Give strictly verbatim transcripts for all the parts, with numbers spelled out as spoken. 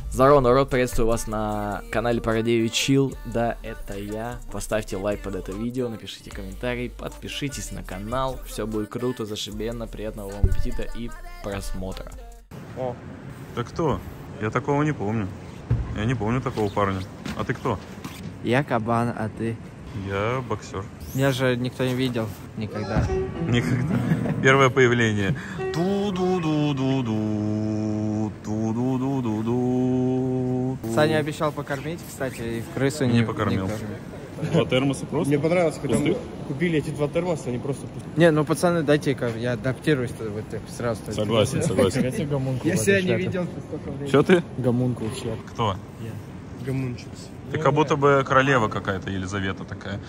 Здорово, народ, приветствую вас на канале Пародею Чил. Да, это я. Поставьте лайк под это видео, напишите комментарий, подпишитесь на канал. Все будет круто, зашибенно, приятного вам аппетита и просмотра. О. Ты кто? Я такого не помню. Я не помню такого парня. А ты кто? Я кабан, а ты? Я боксер. Меня же никто не видел никогда. Никогда. Первое появление. Ту-ду-ду-ду-ду. Ту-ду-ду-ду-ду. Саня обещал покормить, кстати, и в крысу не, Не покормил. не кормил. Два термоса просто? Мне понравилось, когда Пустых? мы купили эти два термоса, они просто пустые. Не, ну пацаны, дайте-ка, я адаптируюсь вот так сразу. Согласен, согласен. Я себя не видел сколько времени. Что ты? Гомункул чья. Кто? Гомунчикс. Ты как будто бы королева какая-то, Елизавета такая.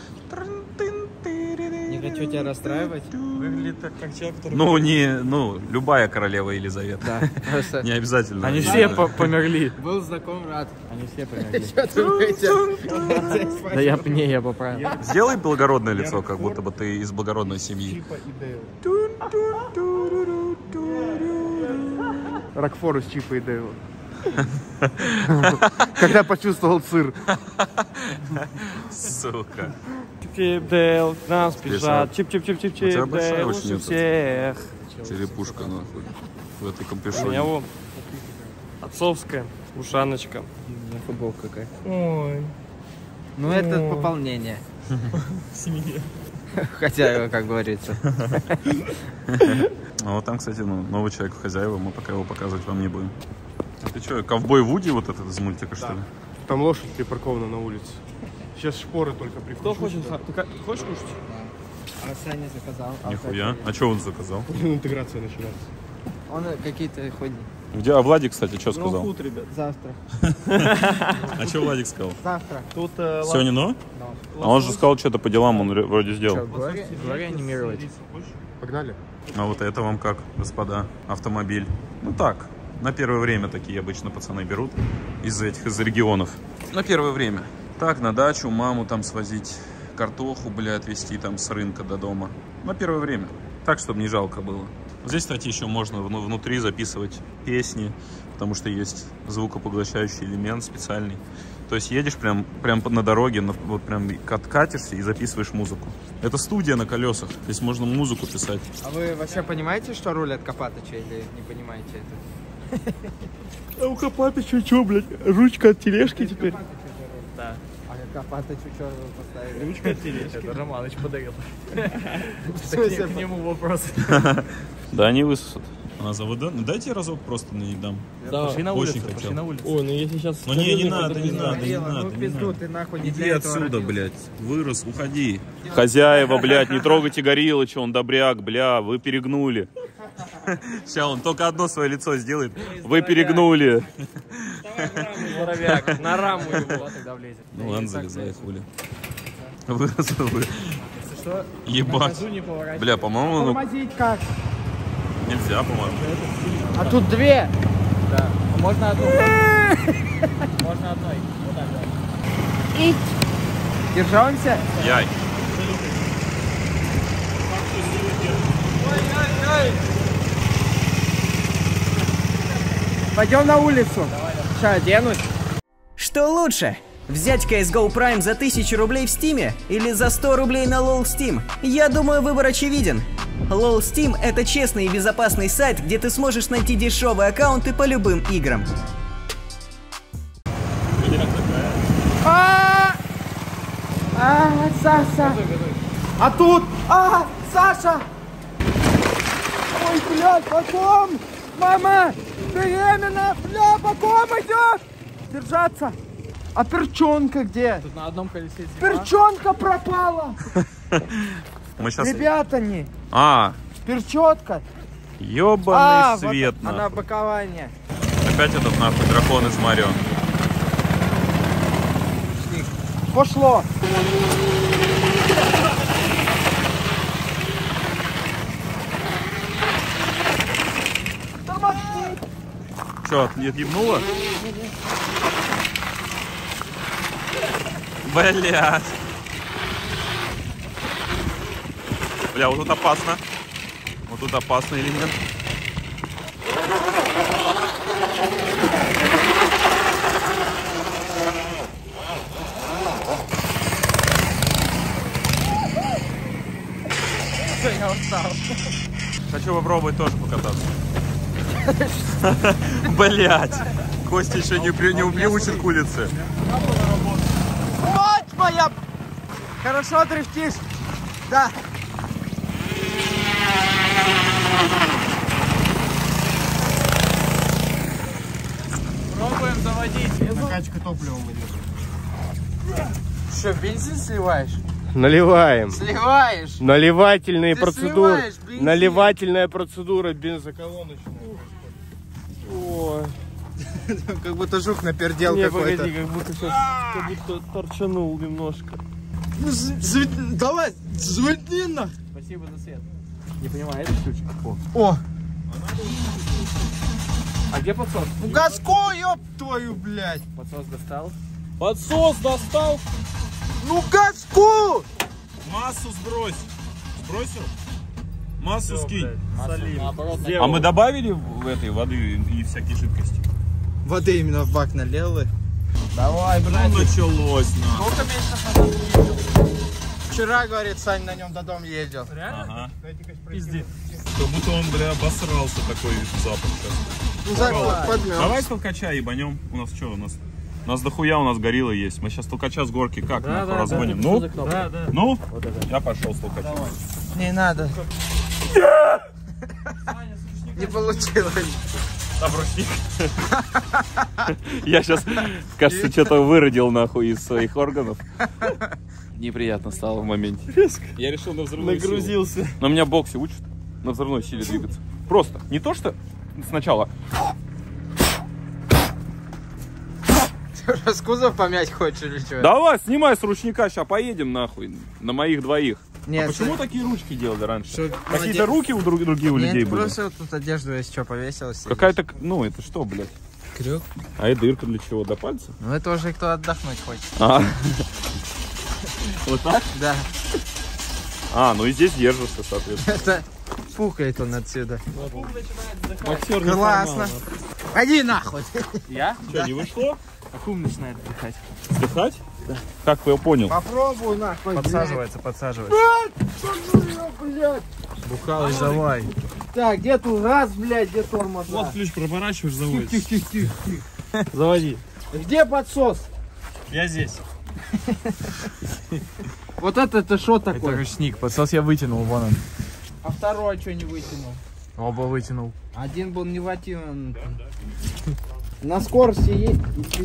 Не хочу тебя расстраивать. Выглядит так, как человек, который... Ну, не, ну, любая королева Елизавета. Да, просто. Не обязательно. Они все по- померли. Был знаком, рад. Они все померли. Что думаете? Да я не, я поправил. Сделай благородное лицо, как будто бы ты из благородной семьи. Чипа и Дейл. Рокфор из Чипа и Дейла. Когда почувствовал сыр. Сука. Чип Дейл, к нам спешат. Спешат. Чип-чип-чип-чип-чип. У тебя большая Дейл очень лучше это- всех. Черепушка, нахуй. В этой У меня компешоне. вот отцовская ушаночка. Футболка какая. Ой. Ну, это О. пополнение. В семье. Хотя, как говорится. А вот там, кстати, ну, новый человек в хозяева, мы пока его показывать вам не будем. А ты что, ковбой Вуди вот этот из мультика, что ли? Там лошадь припаркована на улице. Сейчас шпоры только прикручу. Кто хочет? Ты ка- хочешь кушать? А Саня заказал. Нихуя. А что он заказал? Интеграция начинается. Он какие-то хоть Где? А Владик, кстати, что Ну, сказал? тут, ребят. завтра. А что Владик сказал? Завтра. Тут э, Сегодня, но? А он же сказал, что-то по делам он ре- вроде сделал. Говори, говори анимировать. Погнали. А вот это вам как, господа? Автомобиль. Ну так, на первое время такие обычно пацаны берут из этих, из регионов. На первое время. Так, на дачу, маму там свозить, картоху, бля, отвезти там с рынка до дома. На первое время. Так, чтобы не жалко было. Здесь, кстати, еще можно вну- внутри записывать песни, потому что есть звукопоглощающий элемент специальный. То есть едешь прям, прям на дороге, на- вот прям кат- катишься и записываешь музыку. Это студия на колесах, здесь можно музыку писать. А вы вообще понимаете, что руль от Копатыча, или не понимаете это? А у Копатыча что, блядь? Ручка от тележки теперь? Да. А Копатычу что поставили? Ручка от тележки. Это Романыч подарил. смысле? К нему вопрос. Да, они высосут. А за ВД? Ну дайте разок просто не дам. Да. Пошли на Очень улицу, хотел. пошли на улицу. Ой, ну если сейчас... Ну не, не надо, не надо, не Горело, надо, ну не пизду, надо. ты нахуй не Иди для этого отсюда, родился. блядь. Вырос, уходи. Хозяева, блядь, не трогайте Горилыча, он добряк, бля, вы перегнули. Сейчас он только одно свое лицо сделает. Вы перегнули. Здоровяк, на раму его тогда влезет. Ну ладно, залезай, хули. Вырос, вы. Что? Ебать. Не поворачивай. Бля, по-моему, ну, Тормозить как? нельзя, по-моему. А тут две. Да. Можно одну. Можно одной. Вот так, да. Держимся? Яй. Пойдем на улицу. Сейчас оденусь. Что лучше? Взять си эс го Prime за тысячу рублей в Стиме или за сто рублей на лол Steam? Я думаю, выбор очевиден. лол Steam — это честный и безопасный сайт, где ты сможешь найти дешевые аккаунты по любым играм. А, а, Саша. А тут, а, Саша. Ой, блядь, потом. Мама, беременна, бля, потом идет. Держаться. А перчонка где? Тут на одном колесе зима. Перчонка пропала. Мы сейчас... Ребята, не. А, Перчетка. ёбаный А, свет, вот она нахуй. бокование. Опять этот, нахуй, дракон из Марио. Пошло. Че, отъебнуло? Блядь. Бля, вот тут опасно. Вот тут опасный элемент. Хочу попробовать тоже покататься. Блять. Костя еще не, при, не приучен к улице. Вот моя! Хорошо дрифтишь. Да. Пробуем заводить. Накачка топливом идет. Что, бензин сливаешь? Наливаем. Сливаешь? Наливательные Ты процедуры. сливаешь бензин. Наливательная процедура бензоколоночная. Ой. Как будто жук напердел Не, какой-то. погоди, как будто сейчас как будто торчанул немножко. Ну, з- з- давай, звонди на. Спасибо за свет. Не понимаю, это штучка. О. О, А где подсос? ну газку, ёб твою, блядь. Подсос достал. Подсос достал. Ну газку! Массу сбрось. Сбросил? Массу скинь. Наоборот, А мы добавили в этой воды и всякие жидкости? Воды именно в бак налил. и- давай, Ну братик. началось, на. Сколько месяцев назад? Вчера, говорит, Сань на нем до дома ездил. Ага. Пиздец. Как будто он, бля, обосрался, такой запах сейчас. Ну, за- подмёрз. Давай с толкача ебанем. У нас что, у нас? У нас дохуя, у нас горилла есть. Мы сейчас толкача с горки как нахуй разгоним? Ну? Да, да. Ну? Я пошел с толкача. Не надо. Не получилось. Там ручник. Я сейчас, кажется, что-то выродил нахуй из своих органов. Неприятно стало в моменте. Я решил на взрывную силу. Нагрузился. Но меня боксе учат на взрывной силе двигаться. Просто. Не то, что сначала. С кузов помять хочешь или что? Давай, снимай с ручника, сейчас поедем нахуй. На моих двоих. Нет, А почему ты- такие ручки делали раньше? Что, Какие-то молодец. руки у друг, другие у Нет, людей были? просто вот тут одежду, если что, повесил. сидишь. Какая-то, ну это что, блядь? Крюк. А это дырка для чего? До пальца? Ну это уже кто отдохнуть хочет. А. Вот так? Да. А, ну и здесь держишься, соответственно. Это пукает он отсюда. Боксер Классно. Пойди нахуй. Я? Что, не вышло? Акум начинает отдыхать. Вдыхать? Да. Как я понял? Попробуй нахуй. Подсаживается, подсаживается. Бухалыч, давай. Так, где тут газ, блядь, где тормоз? Вот ключ проворачиваешь, заводишь. Тихо, тихо, тихо. Заводи. Где подсос? Я здесь. Вот это-то что Это такое? ручник. Подсос я вытянул, вон он. А второй что не вытянул? Оба вытянул. Один был не вытянут. На скорости есть.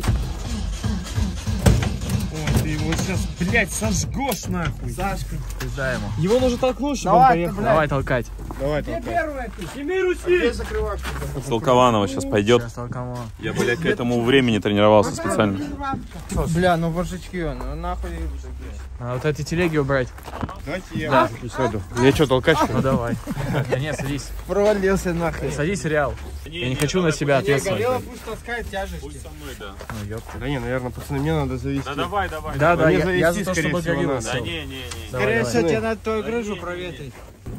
Ой, ты его сейчас, блядь, сожгешь нахуй. Сашка. Пизда ему. Его нужно толкнуть, чтобы он Давай, поехал. блядь. Давай толкать. Давай, Где толкай. первая ты? Сними ручник. закрывашка? С Толкованова сейчас пойдет. Сейчас толкамо. Я, блядь, к этому времени тренировался специально. Бля, ну божечки, ну нахуй. А вот эти телеги убрать. Давайте я сяду. Я что, толкач? Ну давай. Да нет, садись. Провалился нахуй. Садись, Реал. Я не хочу на себя Не, ответственность. горело пусть таскает тяжести. со мной, да. Ну, ёпта. Да не, наверное, пацаны, мне надо завести. давай, давай. Да, да, Мне я, я завести, за то, скорее чтобы всего, горилла надо. сел. не, не, не. Давай, Скорее давай. всего, тебе надо твою грыжу проветрить.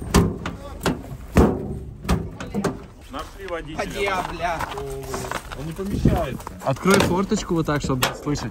Нашли водителя. Подъя, бля. Он не помещается. Открой форточку вот так, чтобы слышать.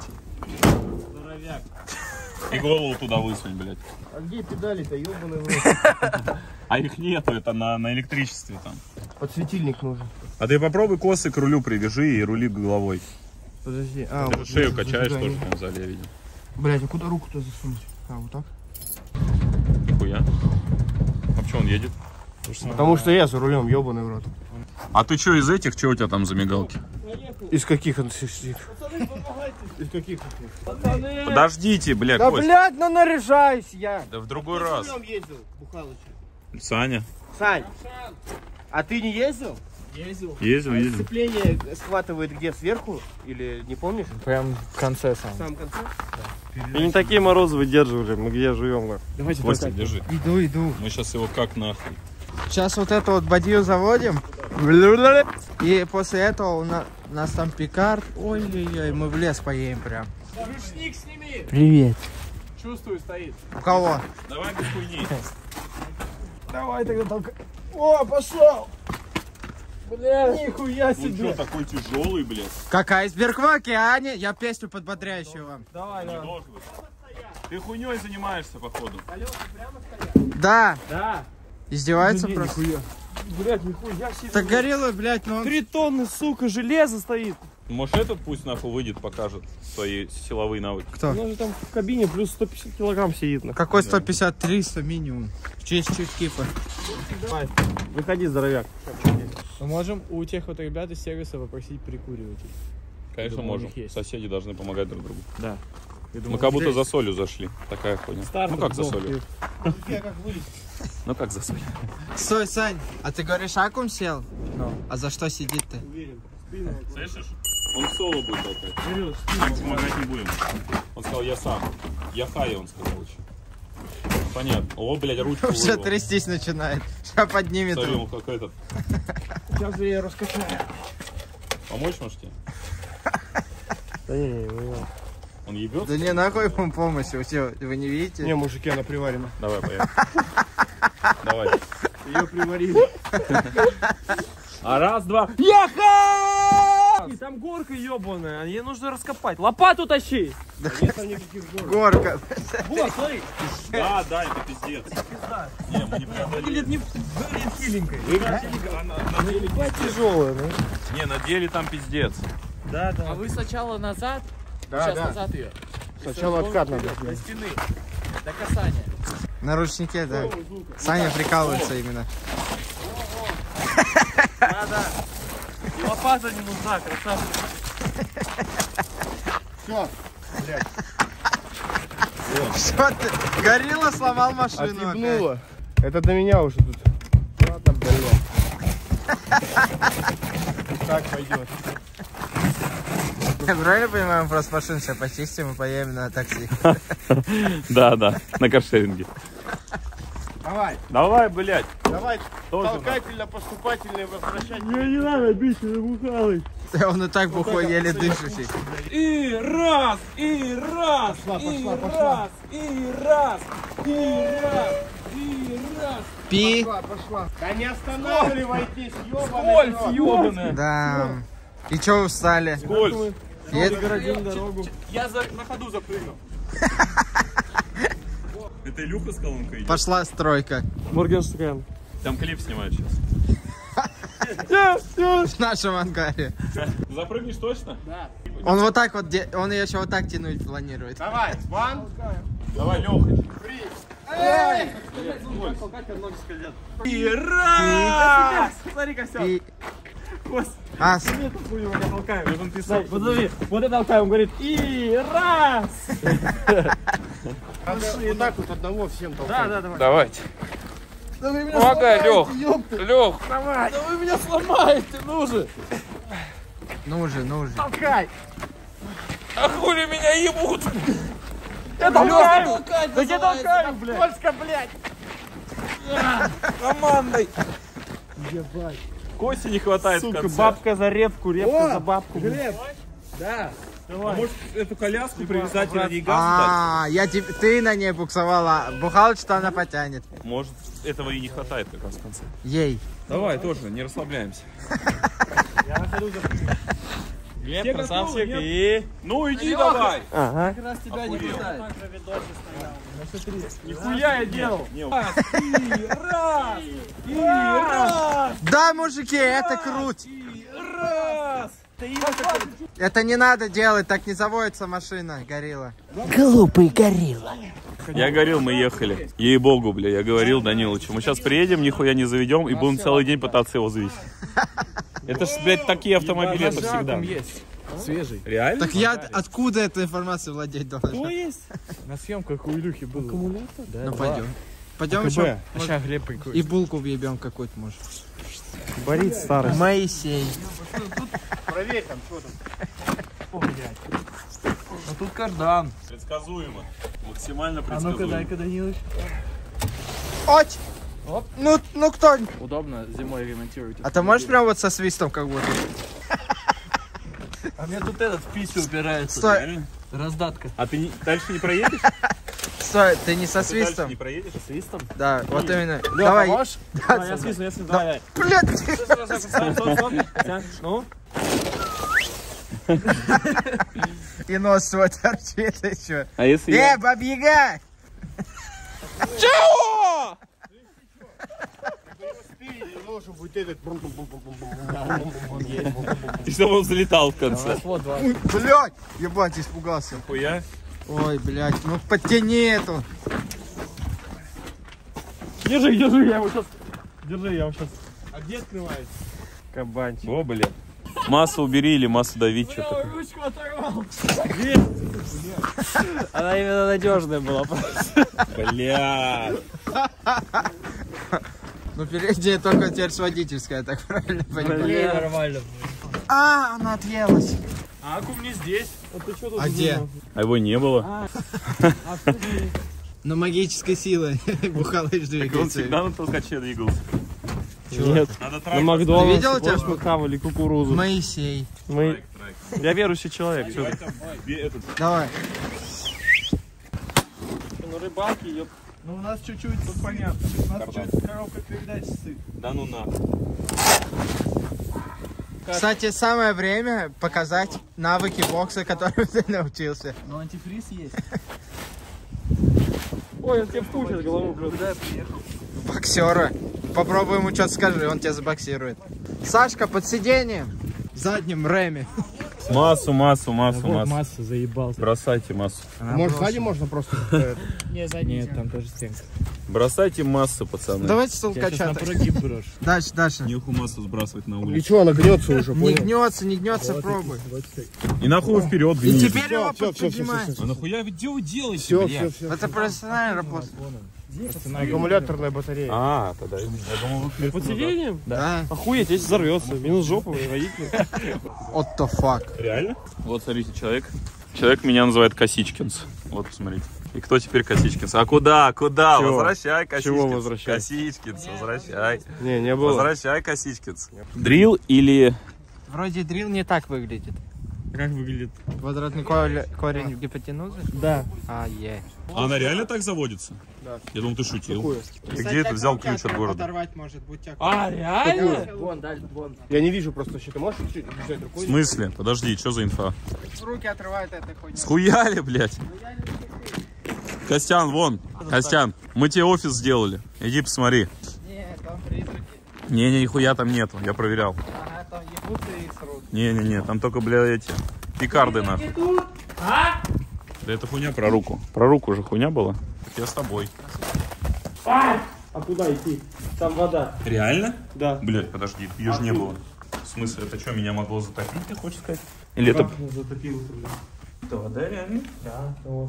И голову туда высунь, блядь. А где педали-то, ёбаный в рот? А их нету, это на, на электричестве там. Подсветильник нужен. А ты попробуй косы к рулю привяжи и рули головой. Подожди. А, Ты вот же шею вот качаешь сюда тоже не- в том зале, я видел. Блядь, а куда руку-то засунуть? А, вот так? Нихуя. А почему он едет? Потому что я за рулем, ёбаный в рот. А ты что из этих, что у тебя там за мигалки? Из каких он сидит? Из каких? Подождите, бля, Да, Кость. блядь, ну наряжаюсь я. Да в другой раз. ездил, Бухалыч? Саня. Сань, а ты не ездил? Ездил. Ездил, ездил. Сцепление схватывает где, сверху? Или не помнишь? Прям в конце сам. В самом конце? И не такие морозы выдерживали, мы где живем. Давайте Костя, держи. Иду, иду. Мы сейчас его как нахуй. Сейчас вот это вот бадью заводим. И после этого у на- у нас там пикард. Ой-ой-ой, мы в лес поедем прям. Привет. Чувствую, стоит. У кого? Давай без хуйни. Давай тогда только. О, пошел! Бля, нихуя Он что, такой тяжелый, блядь? Как айсберг в океане. Я песню подбодряющую вам. Давай, Не должен быть. Ты хуйней занимаешься, походу. Да. Да. Издевается просто. Блядь, нихуя себе. Так горело, блядь, но он... Три тонны, сука, железа стоит. Может, этот пусть нахуй выйдет, покажет свои силовые навыки. Кто? Он же там в кабине плюс сто пятьдесят килограмм сидит. нахуй. Какой сто пятьдесят, триста минимум. Чуть-чуть кифа. Давай, выходи, здоровяк. Мы можем у тех вот ребят из сервиса попросить прикуривать. Конечно, думаю, у можем. них есть. Соседи должны помогать друг другу. Да. Мы как будто за солью зашли. Такая хуйня. Стартер Ну как за сдох, солью? ты. Ну как за солью? Стой, Сань, а ты говоришь, аккум сел? Ну. А за что сидит ты? Слышишь? Он соло будет толкать. Помогать не будем. Он сказал, я сам. Я хай, он сказал еще. Понятно. О, блядь, ручку Уже вырвал. трястись начинает. Сейчас поднимет. Смотри, его. он как этот. Сейчас я ее раскачаю. Помочь может тебе? Да не, не, не, не. Он ебет? Да не, нахуй ему помощь, вы, что, вы не видите? Не, мужики, она приварена. Давай, поехали. Давай. Ее приварили. А раз, два. Яха! И там горка ебаная, ее нужно раскопать. Лопату тащи! Да нет там никаких гор. Горка. Вот, смотри. Да, да, это пиздец. Не, мы не преодолели. Выглядит не хиленькой. Тяжелая, да? Не, на деле там пиздец. Да, да. А вы сначала назад, Да, сейчас да. назад ее. Сначала откат надо. До стены, до касания. На ручнике, да. Саня прикалывается именно. Да, да. И лопата не нужна, красавчик. Все, блядь. Что ты? Горилла сломал машину. Отъебнуло. Это до меня уже тут. Ладно, блядь. Так пойдет. Я правильно понимаю, мы просто машину сейчас почистим и поедем на такси. Да, да, на каршеринге. Давай, Давай, блядь. давай. Тоже Толкательно-поступательное возвращать. Мне не надо бить, ты бухалый. Он и так бухой, еле дышащий. И раз, и раз, пошла, пошла, и пошла. раз, и раз, и раз, и раз. Пи. Пошла, пошла. Да не останавливайтесь, ёбаный. Скользь, ёбаный. Да. И чё вы встали? Скользь. Нет? дорогу. Я за, на ходу запрыгнул. Это Илюха с колонкой идет? Пошла стройка. Моргенштерн. Там клип снимают сейчас. В нашем ангаре. Запрыгнешь точно? Да. Он вот так вот, де- он ее еще вот так тянуть планирует. Давай, ван. Давай, Леха. И раз. Смотри-ка, все. И... А, с- Подожди, вот это толкаем, он говорит, и раз! Вот так вот одного всем толкаем. Да, да, давай. Давайте. Помогай, Лех. Лех. Давай, Да вы меня сломаете, ну же! ну же, ну же. толкай! А хули меня ебут? Я толкаю! толкать Да я называется, толкаю, блядь! Скользко, блядь! Командой. Ебать. Кости не хватает в Сука, конце. бабка за репку, репка за бабку. Глеб! Да. А может эту коляску привязать и ради газа А, я тебе, ты на ней буксовала. Бухал, что она потянет. дать? Может, этого и не хватает как раз в конце. Ей. Давай, тоже, не расслабляемся. Я на ходу запрыгну. Глеб, красавчик, и... Ну иди давай. Ага. Как раз тебя не хватает. Нихуя я делал! Не, И раз! И раз! Да, мужики, это круть. И раз! Это не надо делать, так не заводится машина, горилла. Я говорил, мы ехали. Ей-богу, бля, я говорил Данилычу. Мы сейчас приедем, нихуя не заведем и будем целый день пытаться его завести. Это ж, блядь, такие автомобили, это всегда. есть. Свежий. Реально? Так я откуда этой информацией владеть должен? есть? На съемках у Илюхи был. Аккумулятор? Да. Ну пойдем. Пойдем еще. А сейчас Глеб прикурит. И булку въебем какую-то, может. Борит старость. Моисей. Проверь там, что там. Ну тут кардан. Предсказуемо. Максимально А ну-ка, предсказуемо. дай-ка, Данилыч. Оч! Оп. Ну, ну кто? Удобно зимой ремонтировать. А ты можешь прям вот со свистом как будто? А мне тут этот в пищу упирается. Стой, Реально? Раздатка. А ты не- дальше не проедешь? стой, ты не со Ты дальше свистом. не проедешь? Свистом? Да, вот именно. Давай. Поможешь? Да, Я свистну, я свистну, давай. блядь. Стоп, стоп, стоп. Тянь. Ну? И нос свой торчит еще. А если Э, бабьяга! Спереди, ну. должен быть этот. И чтобы он залетал в конце. Блять, ебать, испугался. Хуя? Ой, блять, ну подтяни эту. Держи, держи, я его сейчас. Держи, я его сейчас. А где открывается? Кабанчик. О, бля. Массу убери или массу давить что-то. Ручку оторвал. Она именно надежная была. Бля. Ну передняя только теперь с водительская, так правильно понимаю? Нормально. А, она отъелась. А аку мне здесь. А ты что тут? А где? А его не было. Но магической силой Бухалыч Он двигается. всегда на толкаче двигался. Нет. Надо На трак. Макдональдсе. Ты видел тебя? Мы хавали кукурузу. Моисей. Мы... Я верующий человек. Что ты? Этот. Давай. Ну рыбалки, ёп. Ну у нас чуть-чуть, тут понятно. У нас чуть коробка передач сыт. Да ну на. Кстати, самое время показать навыки бокса, которым ты научился. Но антифриз есть. Ой, он тебе впустит голову. Куда я приехал? Боксера. Попробуй ему что-то скажи, он тебя забоксирует. Сашка, под сиденьем. В заднем рэме. Массу, массу, массу, массу. Масса заебался. Бросайте массу. Может, сзади можно просто? Не, сзади. Нет, там тоже стенка. Бросайте массу, пацаны. Давайте стол качать. прогиб брошь. Дальше, дальше. Неху массу сбрасывать на И улицу. что, она гнется уже, Не понял? гнется, не гнется, пробуй. И нахуй вперед И двинете. теперь его всё, всё, всё, поднимай. всё, А нахуя вы где вы делаете, Все, бля? все, все. Это профессиональная работа. Аккумуляторная батарея. А, тогда я думал, вы Под сиденьем? Да. Охуеть, если взорвется. Минус жопа, водитель. What the fuck? реально? Вот, смотрите, человек. Человек меня называет Косичкинс. Вот, посмотрите. И кто теперь Косичкинс? А куда? Куда? Чего? Возвращай, Косичкинс. Чего возвращать? Косичкинс, возвращай. Не, не было. Возвращай, Косичкинс. Дрил или... Вроде дрил не так выглядит. Как выглядит? Квадратный ко- корень гипотенузы? Да. А, е. А она реально так заводится? Да. Я думал, ты шутил. Какую? Ты где это взял ключ от города? Оторвать может, будь тебя. А, реально? Вон, дальше, вон. Я не вижу просто, что ты можешь чуть взять В рукой? смысле? Подожди, что за инфа? Руки отрывают этой хуйней. Схуяли, блядь? Костян, вон. Костян, мы тебе офис сделали. Иди посмотри. Не, там призраки. Не-не, нихуя там нету, я проверял. Ага, там ебутся и срут. Не-не-не, там только, бля, эти пикарды нахуй. А? Да это хуйня про руку. Про руку же хуйня была. Так я с тобой. А! А куда идти? Там вода. Реально? Да. Блядь, подожди, ее же не было. В смысле, это что, меня могло затопить, ты хочешь сказать? Или это... Затопило, блядь. Это вода реально? Да, вот.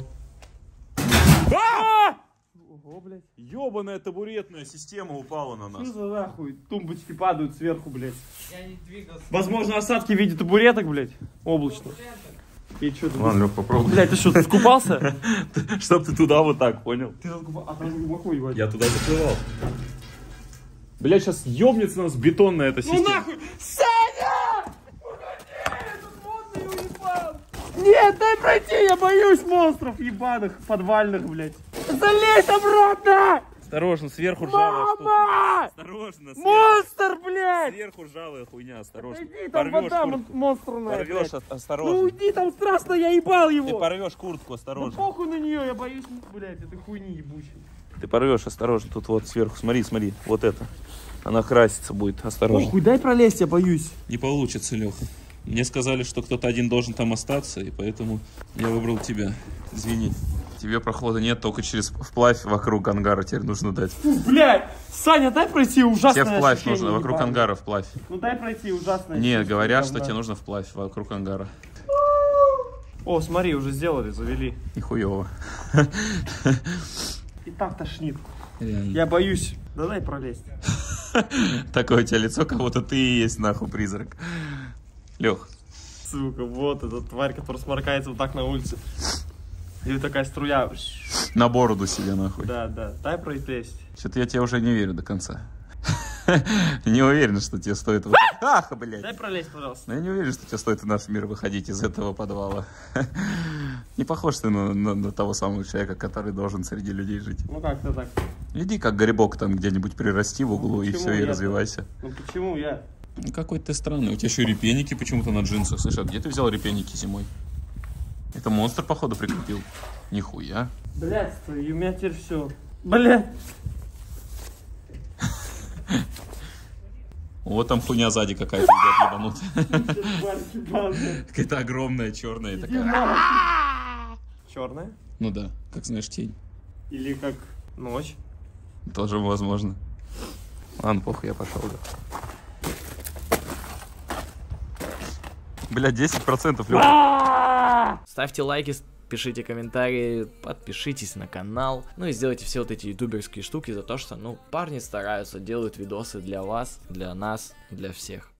А! Ого, блядь. Ёбаная табуретная система упала на нас. Что за нахуй? Тумбочки падают сверху, блядь. Я не двигался. Возможно, осадки в виде табуреток, блядь. Облачно. И что ты? Ладно, Лёх, попробуй. Блядь, ты что, ты скупался? Чтоб ты туда вот так, понял? Ты закупал, а там глубоко, ебать. Я туда заплывал. Блядь, сейчас ёбнется нас бетонная эта Ну система. нахуй! Саня! Уходи! Тут монстр уебал! Нет, дай пройти, я боюсь монстров ебаных, подвальных, блядь. Залезь обратно! Осторожно, сверху ржавая штука. Мама! Осторожно, сверху, Монстр, блядь! сверху ржавая хуйня, осторожно. Иди, там Порвёшь вода куртку. монструная, Порвешь, блядь. о- Ну осторожно. уйди, там страшно, я ебал Ты его. порвешь куртку, Ну осторожно. похуй на нее, я боюсь, блядь, этой хуйни ебучей. Ты порвешь, осторожно. Тут вот сверху, смотри, смотри, вот это. Она краситься будет, осторожно. Похуй, дай пролезть, я боюсь. Не получится, Леха. Мне сказали, что кто-то один должен там остаться, и поэтому я выбрал тебя. Извини. Тебе прохода нет, только через вплавь вокруг ангара теперь нужно дать. Фу, блядь! Саня, дай пройти, ужасное Тебе вплавь ощущение, нужно, вокруг ебаное. ангара вплавь. Ну дай пройти, ужасное Не, ощущение, говорят, что говна. тебе нужно вплавь вокруг ангара. О, смотри, уже сделали, завели. Нихуево. И так тошнит. Реально. Я боюсь. Да дай пролезть. Такое у тебя лицо, как будто ты и есть нахуй призрак. Лех, Сука, вот эта тварь, которая сморкается вот так на улице. И такая струя. на бороду себе нахуй. Да, да, дай пролезть. Что-то я тебе уже не верю до конца. Не уверен, что тебе стоит... вот- Ах, блядь. Дай пролезть, пожалуйста. Но я не уверен, что тебе стоит в наш мир выходить из этого подвала. Не похож ты на, на- на того самого человека, который должен среди людей жить. Ну как-то так. Иди как грибок там где-нибудь прирасти в углу, и почему все, и я-то? развивайся. Ну почему я? Ну, какой ты странный. У тебя еще и репейники почему-то на джинсах. Слышь, а где ты взял репейники зимой? Это монстр, походу, прикрепил. Нихуя. Блядь, и у меня теперь все. Блядь. Вот там хуйня сзади какая-то идет, ебанутая. Какая-то огромная, черная такая. Черная? Ну да, как знаешь, тень. Или как ночь? Тоже возможно. Ладно, похуй, я пошел. Бля, десять процентов, Лёха. Ставьте лайки, пишите комментарии, подпишитесь на канал. Ну и сделайте все вот эти ютуберские штуки за то, что, ну, парни стараются, делают видосы для вас, для нас, для всех.